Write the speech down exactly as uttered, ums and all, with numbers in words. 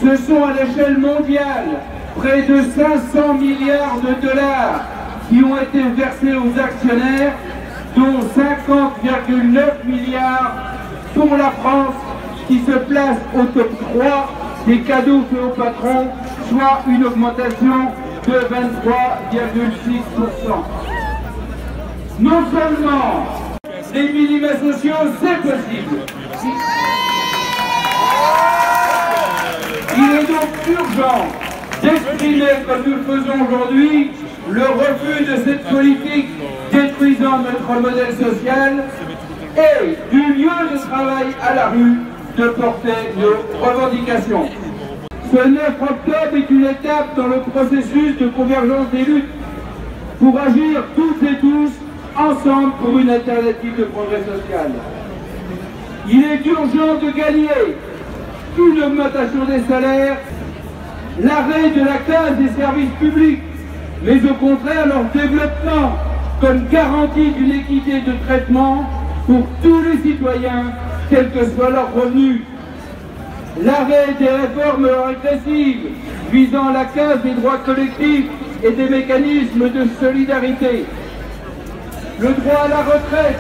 Ce sont à l'échelle mondiale près de cinq cents milliards de dollars qui ont été versés aux actionnaires, dont cinquante virgule neuf milliards pour la France, qui se place au top trois des cadeaux faits aux patrons, soit une augmentation de vingt-trois virgule six pour cent. Non seulement les minima sociaux, c'est possible. Il est donc urgent d'exprimer, comme nous le faisons aujourd'hui, le refus de cette politique détruisant notre modèle social et du lieu de travail à la rue de porter nos revendications. Ce neuf octobre est une étape dans le processus de convergence des luttes pour agir toutes et tous ensemble pour une alternative de progrès social. Il est urgent de gagner une augmentation des salaires, l'arrêt de la casse des services publics, mais au contraire leur développement comme garantie d'une équité de traitement pour tous les citoyens, quel que soit leur revenu. L'arrêt des réformes régressives visant la casse des droits collectifs et des mécanismes de solidarité. Le droit à la retraite.